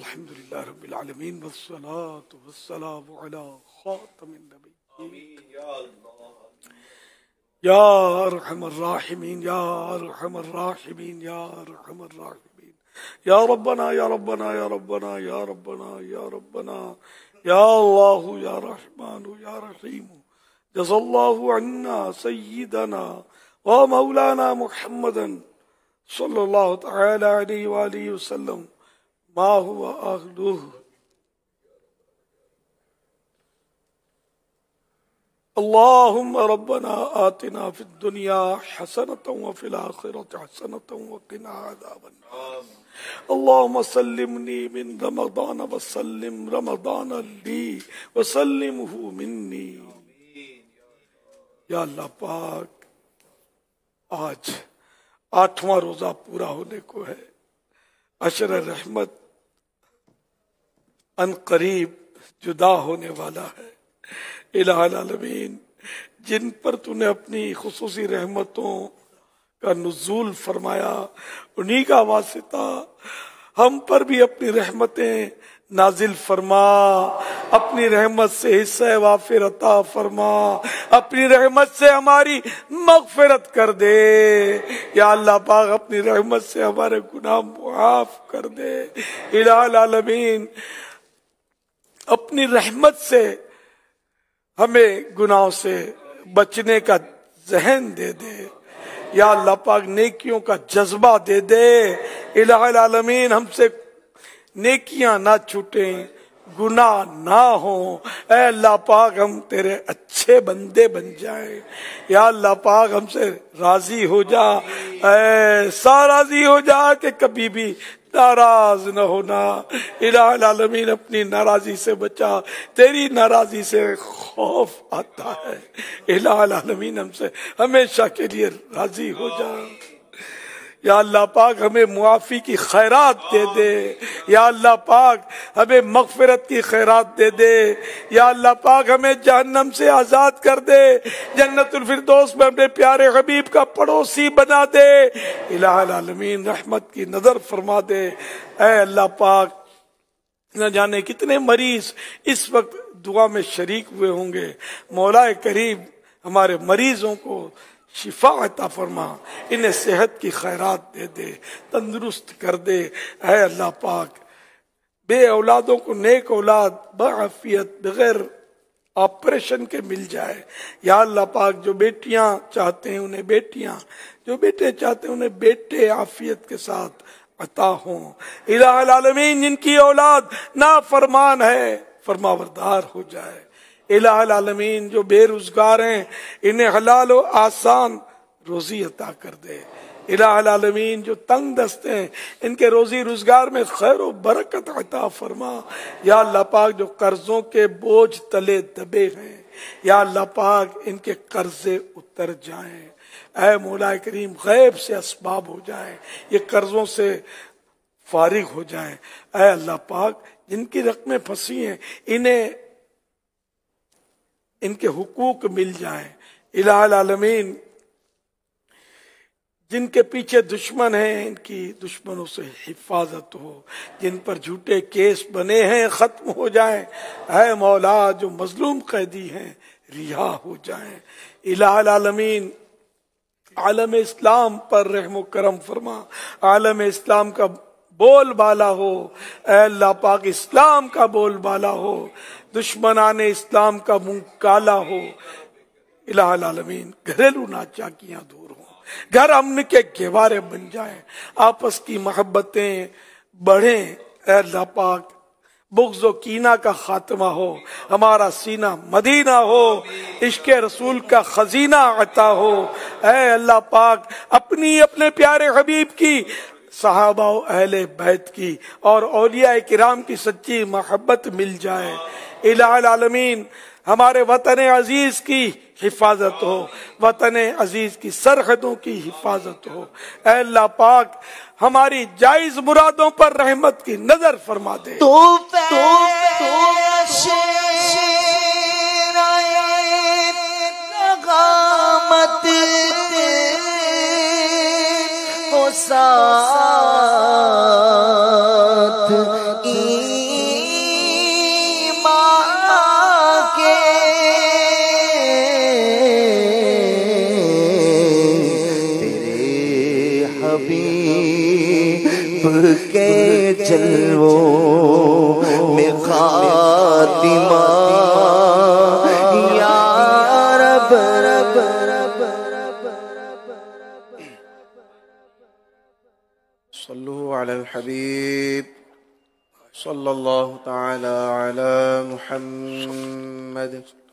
الحمد للہ رب العالمین والصلاة والسلام علی خاتم النبیین یا ارحم الراحمین یا ارحم الراحمین یا ارحم الراحمین یا ربنا یا ربنا یا ربنا یا ربنا یا ربنا یا اللہ یا رحمان یا رحیم جزا اللہ عنا سیدنا و مولانا محمدا صلی اللہ تعالی علیہ وآلہ وسلم ما هو أهله. اللهم ربنا آتنا في الدنيا حسنة وفي الآخرة حسنة وقنا عذاب النار. اللهم سلمني من رمضان وسلم رمضان لي وسلمه مني. یا اللہ پاک، آج 8واں روزہ پورا ہونے کو ہے. عشر رحمت ان قریب جدا ہونے والا ہے. الہ العالمین، جن پر تو نے اپنی خصوصی رحمتوں کا نزول فرمایا، انہی کا واسطہ ہم پر بھی اپنی رحمتیں نازل فرما. اپنی رحمت سے حصہ وافر عطا فرما. اپنی رحمت سے ہماری مغفرت کر دے. یا اللہ پاک، اپنی رحمت سے ہمارے گناہ معاف کر دے. الہ العالمین، اپنی رحمت سے ہمیں گناہوں سے بچنے کا ذہن دے دے. یا اللہ پاک، نیکیوں کا جذبہ دے دے. الہ العالمین، ہم سے نیکیاں نہ چھوٹیں، گناہ نہ ہوں. اے اللہ پاک، ہم تیرے اچھے بندے بن جائیں. یا اللہ پاک، ہم سے راضی ہو جا. ایسا راضی ہو جا کہ کبھی بھی ناراض نہ ہونا. الہ العالمین، اپنی ناراضی سے بچا. تیری ناراضی سے خوف آتا ہے. الہ العالمین، ہم سے ہمیشہ کے لیے راضی ہو جا. یا اللہ پاک، ہمیں معافی کی خیرات دے دے. یا اللہ پاک، ہمیں مغفرت کی خیرات دے دے. یا اللہ پاک، ہمیں جہنم سے آزاد کر دے. جنت الفردوس میں اپنے پیارے حبیب کا پڑوسی بنا دے. الہ العالمین، رحمت کی نظر فرما دے. اے اللہ پاک، نہ جانے کتنے مریض اس وقت دعا میں شریک ہوئے ہوں گے. مولا کریم، ہمارے مریضوں کو شفا عطا فرما. انہیں صحت کی خیرات دے دے، تندرست کر دے. اے اللہ پاک، بے اولادوں کو نیک اولاد بعافیت بغیر آپریشن کے مل جائے. یا اللہ پاک، جو بیٹیاں چاہتے ہیں انہیں بیٹیاں، جو بیٹے چاہتے ہیں انہیں بیٹے عافیت کے ساتھ عطا ہوں. الہ العالمین، جن کی اولاد نافرمان ہے، فرماوردار ہو جائے. الہ العالمین، جو بے روزگار ہیں انہیں حلال و آسان روزی عطا کر دے. الہ العالمین، جو تنگ دست ہیں ان کے روزی روزگار میں خیر و برکت عطا فرما. یا اللہ پاک، جو قرضوں کے بوجھ تلے دبے ہیں، یا اللہ پاک، ان کے قرضے اتر جائیں. اے مولا کریم، غیب سے اسباب ہو جائیں، یہ قرضوں سے فارغ ہو جائیں. اے اللہ پاک، جن کی رقمیں پھنسی ہیں انہیں ان کے حقوق مل جائیں. الہ العالمین، جن کے پیچھے دشمن ہیں ان کی دشمنوں سے حفاظت ہو. جن پر جھوٹے کیس بنے ہیں ختم ہو جائیں. اے مولا، جو مظلوم قیدی ہیں رہا ہو جائیں. الہ العالمین، عالم اسلام پر رحم و کرم فرما. عالم اسلام کا بول بالا ہو. اے اللہ پاک، اسلام کا بول بالا ہو. دشمنان اسلام کا منہ کالا ہو. الہ العالمین، گھریلو ناچاکیاں دور ہوں، گھر امن کے گہوارے بن جائیں. آپس کی محبتیں بڑھیں. اے اللہ پاک، بغض و کینہ کا خاتمہ ہو. ہمارا سینہ مدینہ ہو. عشق رسول کا خزینہ عطا ہو. اے اللہ پاک، اپنے پیارے حبیب کی، صحابہ و اہل بیت کی اور اولیاء کرام کی سچی محبت مل جائے. الہ العالمین، ہمارے وطن عزیز کی حفاظت ہو. وطن عزیز کی سرحدوں کی حفاظت ہو. اے اللہ پاک، ہماری جائز مرادوں پر رحمت کی نظر فرما دے. ساتھ کے جلووں میں خاتمہ یا رب صلو علی الحبیب صلی اللہ تعالی علی محمد